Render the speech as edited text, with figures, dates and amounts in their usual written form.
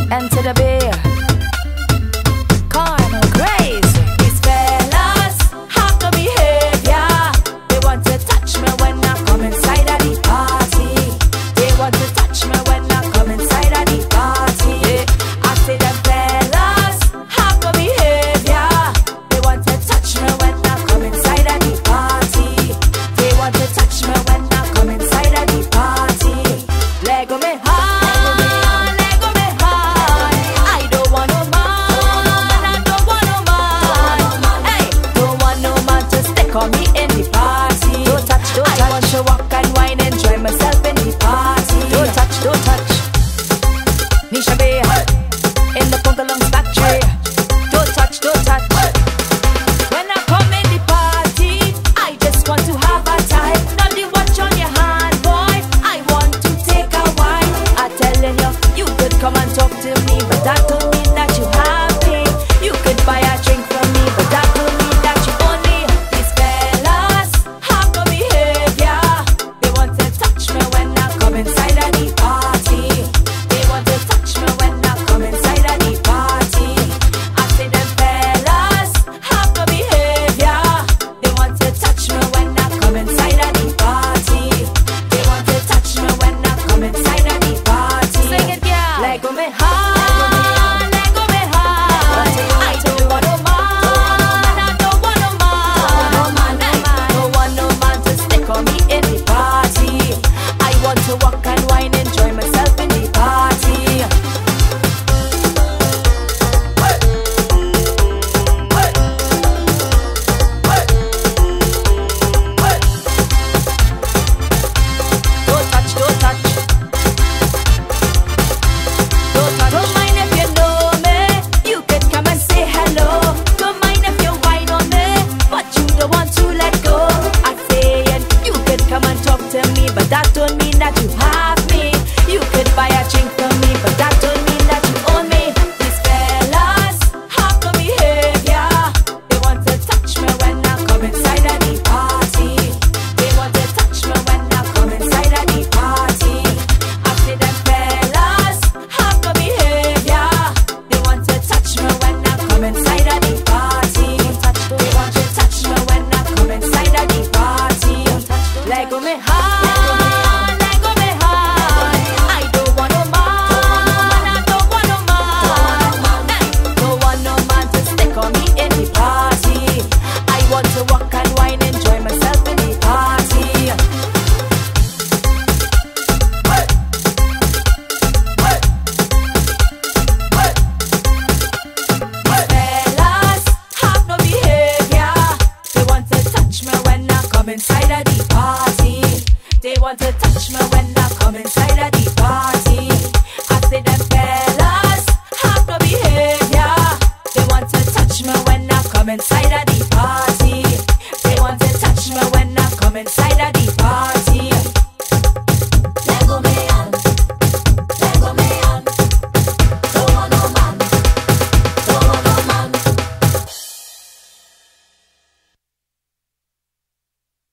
Enter the beer. Carnival crazy. These fellas have no behavior. They want to touch me when I come inside of the party. They want to touch me when I come inside of the party. I say them fellas have no behavior. They want to touch me when I come inside of the party. They want to touch me when I come inside of the party. Lego me high. Call me in the party. Don't touch, don't touch. I want to walk and wine, enjoy myself in the party. Don't touch, don't touch. Nisha Bay in the Pungalong factory. Don't touch, don't touch. When I come in the party, I just want to have a time. Not the watch on your hand, boy. I want to take a wine. I'm telling you, you could come and talk to me, but that don't mean that you have me. You could buy a drink from me, but that don't mean that you own me. Inside of the party, they want to touch me when I come inside of the party. I say them fellas have no behavior. They want to touch me when I come inside of the party. They want to touch me when I come inside of the party. Sing it, yeah. Lego me high, Lego me high. I don't want no man, I don't want no man. I don't want no man to stick on me in the party. I want to walk and wine, enjoy myself in the party. Don't touch, don't touch. Don't touch. Don't mind if you know me, you can come and say hello. Don't mind if you whine on me, but you don't want to let go. I say you can come and talk to me, but that don't mean that you have me. You could buy a drink from me, but that don't mean that you own me. These fellas have no behavior. They want to touch me when I come inside of the party. They want to touch me when I come inside of the party. I say them fellas have no behavior. They want to touch me when I come inside of the party. They want to touch me when I come inside of the party. Lego me high. Inside of the party, they want to touch me when I come inside of the party. I say them fellas have no behavior. They want to touch me when I come inside of the